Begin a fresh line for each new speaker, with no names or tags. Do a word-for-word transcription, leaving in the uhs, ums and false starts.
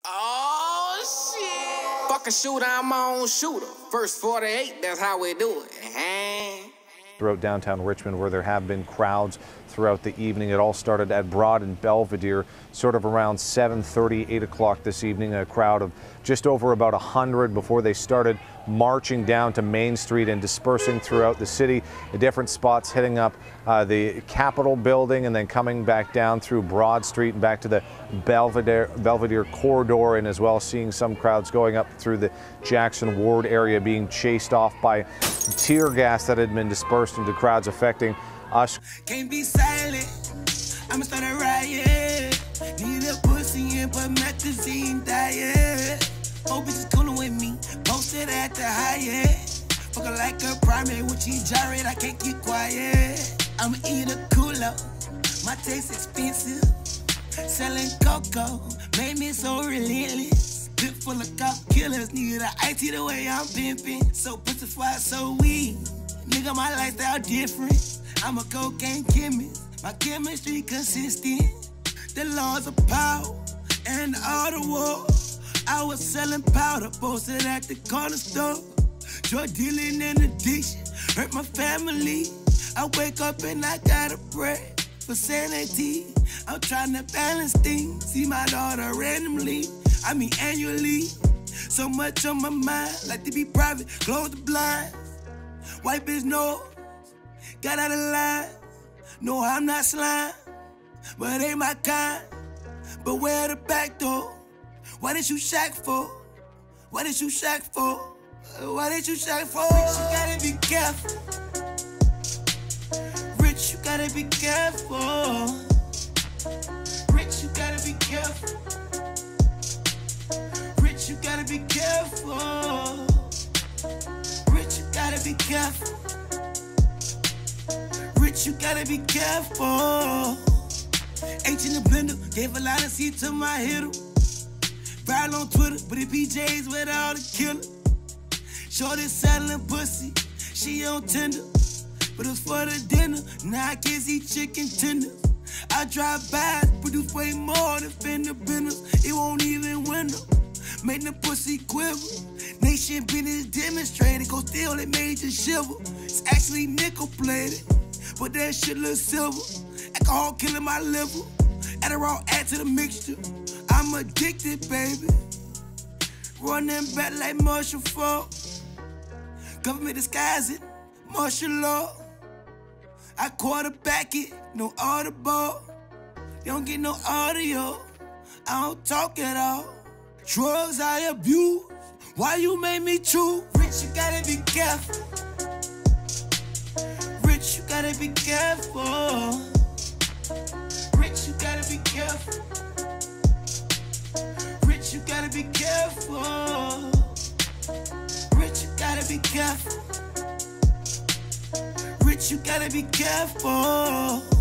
Oh, shit. Fuck a shooter, I'm my own shooter. First forty-eight, that's how we do it. Uh-huh.
Throughout downtown Richmond, where there have been crowds throughout the evening. It all started at Broad and Belvedere, sort of around seven thirty, eight o'clock this evening. A crowd of just over about one hundred before they started marching down to Main Street and dispersing throughout the city at different spots, heading up uh, the Capitol building and then coming back down through Broad Street and back to the Belvedere, Belvedere corridor, and as well seeing some crowds going up through the Jackson Ward area being chased off by tear gas that had been dispersed into crowds, affecting us.
Can't be silent, I'ma start a riot. Need a pussy and put magazine diet. Hope bitches coming with me, posted at the highest. Fuckin' like a primate when she gyrate, I can't keep quiet. I'ma eat a culo, my taste expensive. Selling cocoa, made me so relentless. Clip full of cop killers, need a I T the way I'm pimping. So pussy fly, so weed. Nigga, my lifestyle different. I'm a cocaine chemist, my chemistry consistent. The laws of power and all the war. I was selling powder, posted at the corner store. Drug dealing and addiction hurt my family. I wake up and I gotta pray for sanity. I'm trying to balance things, see my daughter randomly, I mean annually. So much on my mind, like to be private, close the blinds. White bitch no, got out of line. No, I'm not slime, but ain't my kind. But where the back door? What did you shack for? What did you shack for? What did you shack for? Rich, you gotta be careful. Rich, you gotta be careful. Rich, you gotta be careful. Rich, you gotta be careful. Rich, you gotta be careful. Rich, you gotta be careful. H in the blender, gave a lot of seed to my hitter. Viral on Twitter, but it P Js with all the killers. Shorty selling pussy, she on Tinder. But it's for the dinner, now I can't see chicken tenders. I drive by, produce way more than fender benders. It won't even window, make the pussy quiver. Nation business demonstrated, go steal it, major shiver. It's actually nickel plated, but that shit look silver. Alcohol killing my liver, Adderall add to the mixture. I'm addicted, baby. Running back like martial law. Government disguise it, martial law. I quarterback it, no audible. You don't get no audio, I don't talk at all. Drugs I abuse, why you made me choose? Rich, you gotta be careful. Rich, you gotta be careful. Rich, you gotta be careful. Rich, you gotta be careful. Rich, you gotta be careful. Rich, you gotta be careful.